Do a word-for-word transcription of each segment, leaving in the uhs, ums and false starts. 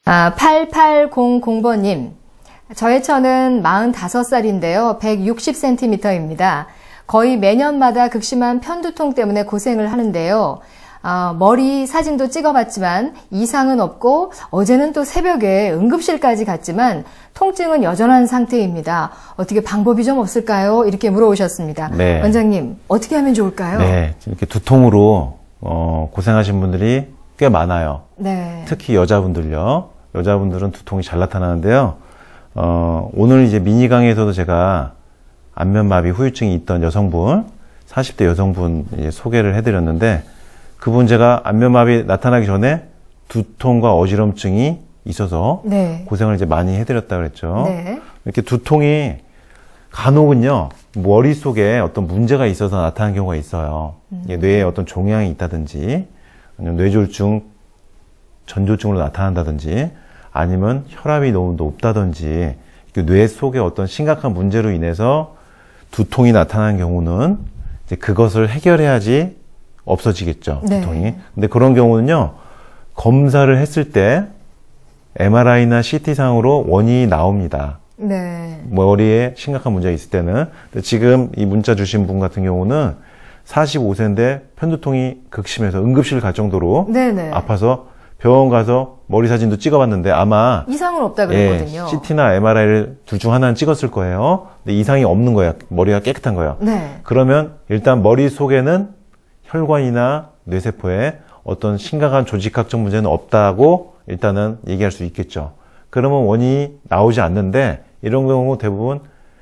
아, 팔팔공공 번님. 저의 처는 마흔다섯 살인데요. 백육십 센티미터입니다. 거의 매년마다 극심한 편두통 때문에 고생을 하는데요. 아, 머리 사진도 찍어봤지만 이상은 없고 어제는 또 새벽에 응급실까지 갔지만 통증은 여전한 상태입니다. 어떻게 방법이 좀 없을까요? 이렇게 물어오셨습니다. 네. 원장님, 어떻게 하면 좋을까요? 네, 이렇게 두통으로 어, 고생하신 분들이 꽤 많아요. 네. 특히 여자분들요. 여자분들은 두통이 잘 나타나는데요. 어, 오늘 이제 미니 강의에서도 제가 안면마비 후유증이 있던 여성분, 사십 대 여성분 이제 소개를 해드렸는데, 그분 제가 안면마비 나타나기 전에 두통과 어지럼증이 있어서 네. 고생을 이제 많이 해드렸다 그랬죠. 네. 이렇게 두통이 간혹은요, 머릿속에 어떤 문제가 있어서 나타나는 경우가 있어요. 음. 뇌에 어떤 종양이 있다든지, 아니면 뇌졸중, 전조증으로 나타난다든지, 아니면 혈압이 너무 높다든지, 뇌 속에 어떤 심각한 문제로 인해서 두통이 나타나는 경우는 이제 그것을 해결해야지 없어지겠죠. 네. 두통이. 근데 그런 경우는요, 검사를 했을 때 엠알아이나 씨티상으로 원인이 나옵니다. 네. 머리에 심각한 문제가 있을 때는. 지금 이 문자 주신 분 같은 경우는 사십오 세인데 편두통이 극심해서 응급실 갈 정도로 네네. 아파서 병원 가서 머리 사진도 찍어봤는데 아마 이상은 없다 그랬거든요. 예, 씨티나 엠알아이를 둘 중 하나는 찍었을 거예요. 근데 이상이 없는 거예요. 머리가 깨끗한 거예요. 네. 그러면 일단 머릿속에는 혈관이나 뇌세포에 어떤 심각한 조직학적 문제는 없다고 일단은 얘기할 수 있겠죠. 그러면 원인이 나오지 않는데 이런 경우 대부분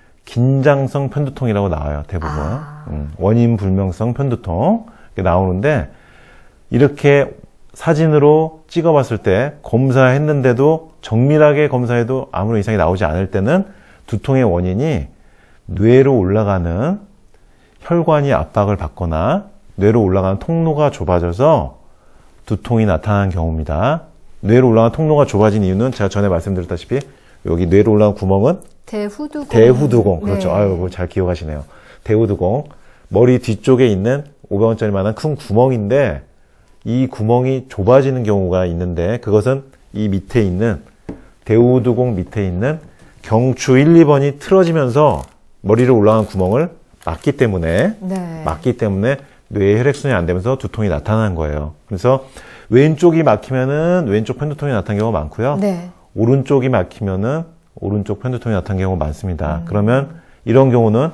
긴장성 편두통이라고 나와요. 대부분. 아. 음, 원인 불명성 편두통 이렇게 나오는데 이렇게 사진으로 찍어봤을 때 검사했는데도 정밀하게 검사해도 아무런 이상이 나오지 않을 때는 두통의 원인이 뇌로 올라가는 혈관이 압박을 받거나 뇌로 올라가는 통로가 좁아져서 두통이 나타나는 경우입니다. 뇌로 올라가는 통로가 좁아진 이유는 제가 전에 말씀드렸다시피 여기 뇌로 올라가는 구멍은 대후두공. 대후두공. 그렇죠. 네. 아유, 그걸 잘 기억하시네요. 대후두공. 머리 뒤쪽에 있는 오백 원짜리만한 큰 구멍인데 이 구멍이 좁아지는 경우가 있는데 그것은 이 밑에 있는 대후두공 밑에 있는 경추 일, 이 번이 틀어지면서 머리로 올라간 구멍을 막기 때문에 네. 막기 때문에 뇌에 혈액순환이 안 되면서 두통이 나타나는 거예요. 그래서 왼쪽이 막히면은 왼쪽 편두통이 나타나는 경우가 많고요. 네. 오른쪽이 막히면은 오른쪽 편두통이 나타나는 경우가 많습니다. 음. 그러면 이런 경우는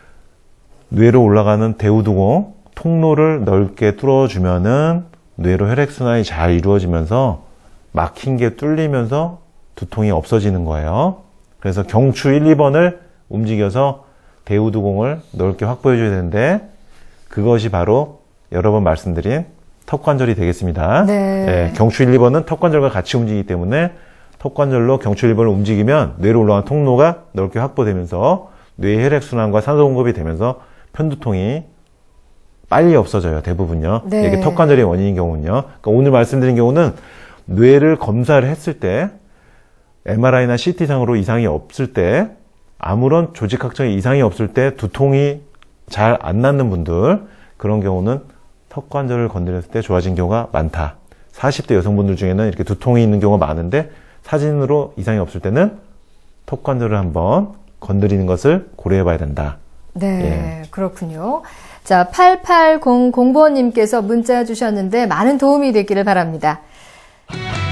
뇌로 올라가는 대후두공 통로를 넓게 뚫어주면은 뇌로 혈액순환이 잘 이루어지면서 막힌 게 뚫리면서 두통이 없어지는 거예요. 그래서 경추 일, 이 번을 움직여서 대후두공을 넓게 확보해 줘야 되는데 그것이 바로 여러 번 말씀드린 턱관절이 되겠습니다. 네. 네, 경추 일, 이 번은 턱관절과 같이 움직이기 때문에 턱관절로 경추 일, 이 번을 움직이면 뇌로 올라가는 통로가 넓게 확보되면서 뇌의 혈액순환과 산소 공급이 되면서 편두통이 빨리 없어져요. 대부분요. 네. 이게 턱관절의 원인인 경우는요. 그러니까 오늘 말씀드린 경우는 뇌를 검사를 했을 때 엠알아이나 씨티상으로 이상이 없을 때 아무런 조직학적인 이상이 없을 때 두통이 잘 안 낫는 분들 그런 경우는 턱관절을 건드렸을 때 좋아진 경우가 많다. 사십 대 여성분들 중에는 이렇게 두통이 있는 경우가 많은데 사진으로 이상이 없을 때는 턱관절을 한번 건드리는 것을 고려해 봐야 된다. 네, 예. 그렇군요. 자, 팔팔공공 번님께서 문자 주셨는데 많은 도움이 됐기를 바랍니다.